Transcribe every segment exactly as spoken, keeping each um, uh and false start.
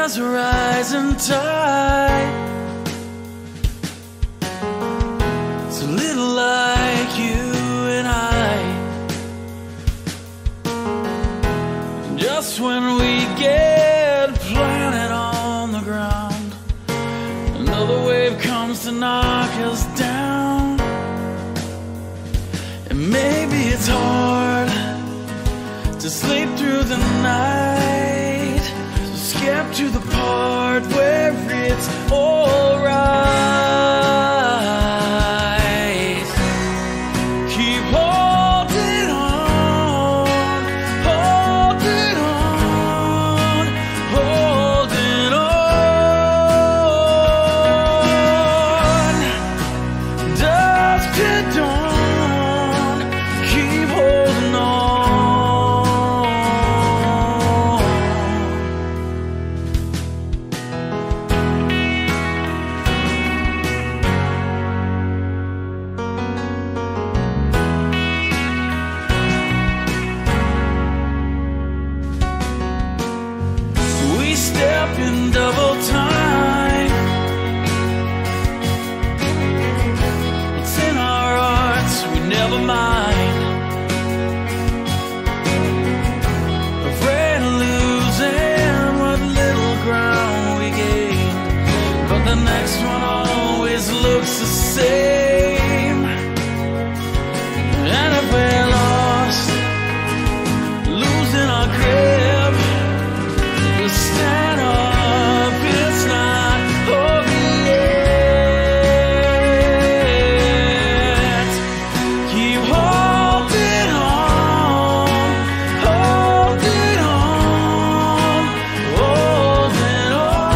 There's a rising tide. It's a little like you and I. Just when we get planted on the ground, another wave comes to knock us down. And maybe it's hard to sleep through the night, so skip to the part where it's alright. Keep holding on, holding on, holding on. Dusk to dawn, keep holding on. We step in double time. It's in our hearts, we never mind. Afraid of losing what little ground we gain, but the next one always looks the same. And if we're lost, losing our grip, we'll stand up, it's not over yet. Keep holding on, holding on, holding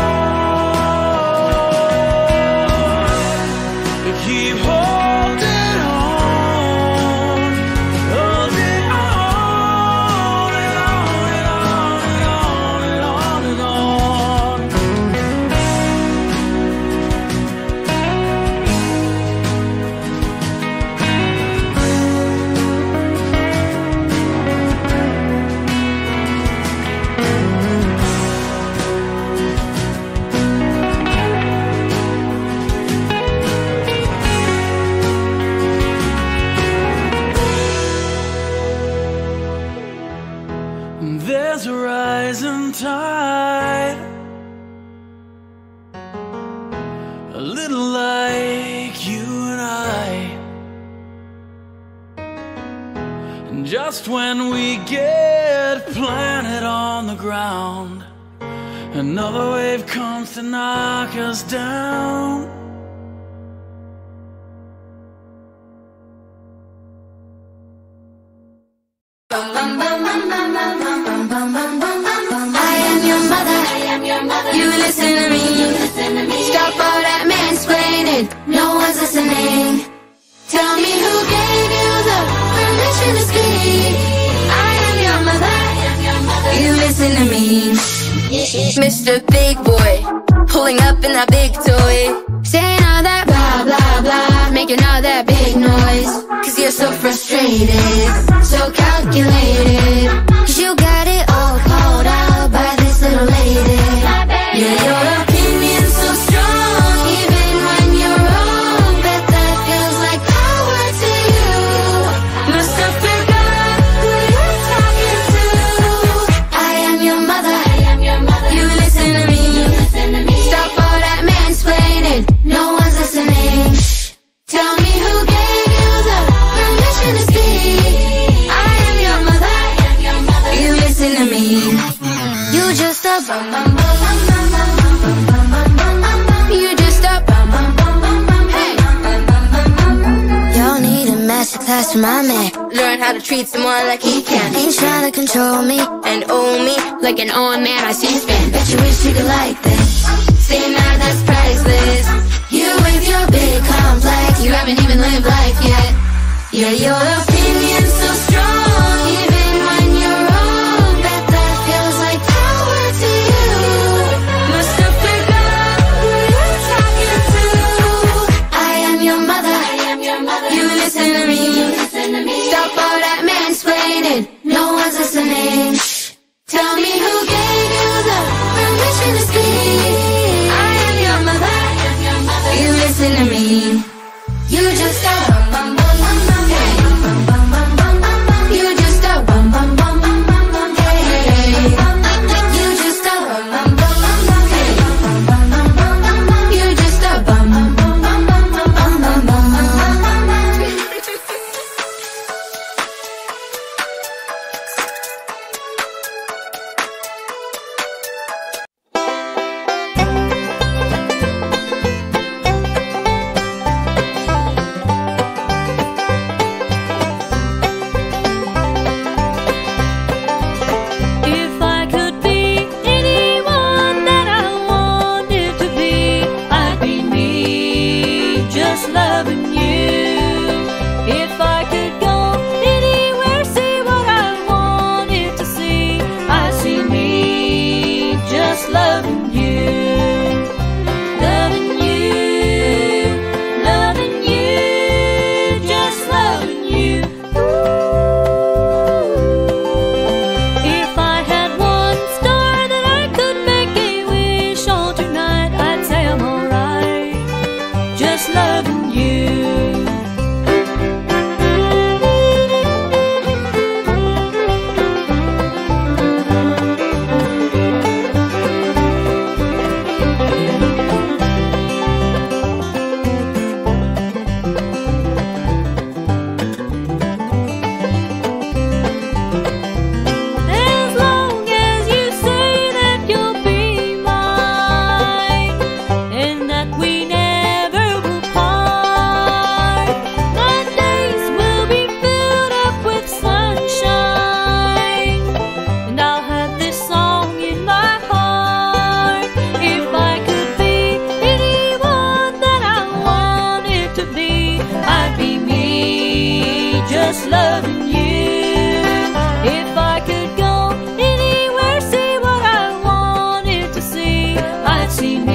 on. Keep holding on, holding on, and on and on and on and on and on. There's a rising tide, a little like you and I. And just when we get planted on the ground, another wave comes to knock us down. I am your mother. You listen to me. Stop all that mansplaining. No one's listening. Tell me who gave you the permission to speak. I am your mother. You listen to me. Mister Big Boy, pulling up in that big toy, saying all that blah blah blah, making all that big noise. Cause you're so frustrated, so calculated. Cause you got it all called out by this little lady. Yeah, your opinion's so strong, even when you're wrong. Bet that feels like power to you. Must have forgot who you're talking to. I am your mother. You listen to me. Stop all that mansplaining. No one's listening. Tell me who gave you the permission to speak. I am your mother. You listen to me. You just a bum bum bum bum bum bum bum bum bum. You just a bum bum bum bum bum. Hey. Y'all need a masterclass from my man. Learn how to treat someone like he can. Ain't trying to control me and own me like an old man I see spin. Bet you wish you could like this. Say now that's priceless. You with your big complex, you haven't even lived life yet. Yeah, your opinion's so strong, even when you're wrong. Bet that feels like power to you. Must have forgot who you're talking to. I am your mother. You listen to me. Stop all that mansplaining. No one's listening. Tell me who gave you the permission to speak. see me.